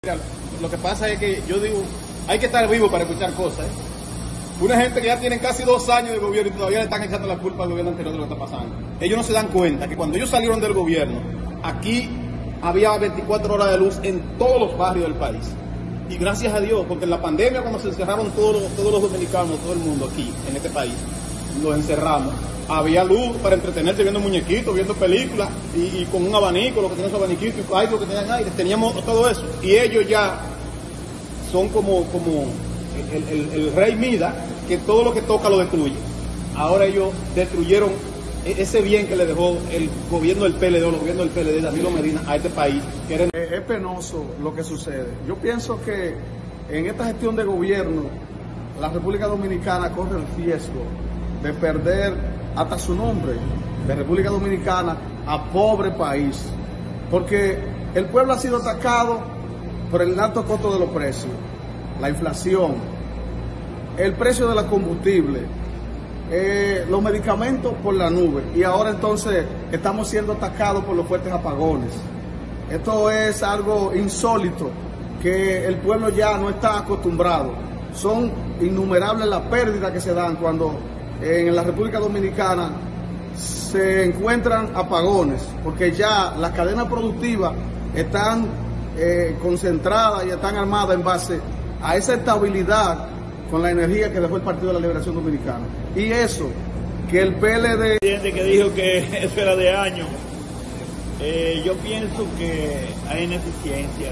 Mira, lo que pasa es que yo digo, hay que estar vivo para escuchar cosas. Una gente que ya tienen casi 2 años de gobierno y todavía le están echando la culpa al gobierno anterior de lo que está pasando. Ellos no se dan cuenta que cuando ellos salieron del gobierno, aquí había 24 horas de luz en todos los barrios del país. Y gracias a Dios, porque en la pandemia cuando se encerraron todos los dominicanos, todo el mundo aquí, en este país, los encerramos. Había luz para entretenerse viendo muñequitos, viendo películas y con un abanico, lo que tenían su abaniquito y algo que tenían aire, teníamos todo eso. Y ellos ya son como el rey Mida, que todo lo que toca lo destruye. Ahora ellos destruyeron ese bien que le dejó el gobierno del PLD, el gobierno del PLD, Danilo Medina, a este país. Que era... Es penoso lo que sucede. Yo pienso que en esta gestión de gobierno, la República Dominicana corre el riesgo de perder hasta su nombre, de República Dominicana a pobre país, porque el pueblo ha sido atacado por el alto costo de los precios, la inflación, el precio de la combustible, los medicamentos por la nube, y ahora entonces estamos siendo atacados por los fuertes apagones. Esto es algo insólito que el pueblo ya no está acostumbrado. Son innumerables las pérdidas que se dan cuando en la República Dominicana se encuentran apagones, porque ya las cadenas productivas están concentradas y están armadas en base a esa estabilidad con la energía que dejó el Partido de la Liberación Dominicana. Y eso, que el PLD... que dijo que eso era de años, yo pienso que hay ineficiencia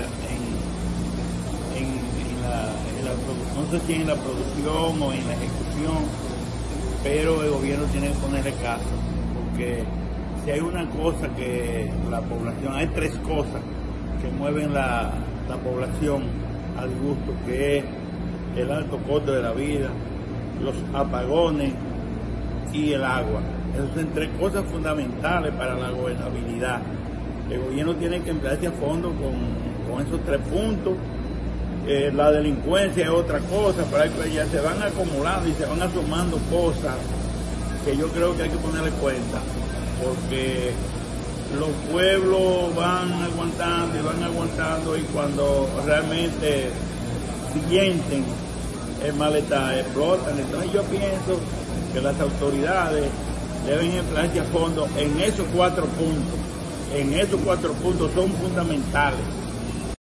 en la producción, no sé si en la producción o en la ejecución, pero el gobierno tiene que ponerle caso, porque si hay una cosa que la población, hay 3 cosas que mueven la población al disgusto, que es el alto costo de la vida, los apagones y el agua. Esas son 3 cosas fundamentales para la gobernabilidad. El gobierno tiene que emplearse a fondo con esos 3 puntos. La delincuencia es otra cosa, pero ya se van acumulando y se van asomando cosas que yo creo que hay que ponerle cuenta, porque los pueblos van aguantando y cuando realmente sienten el malestar explotan. Entonces yo pienso que las autoridades deben emplearse a fondo en esos 4 puntos. En esos 4 puntos son fundamentales.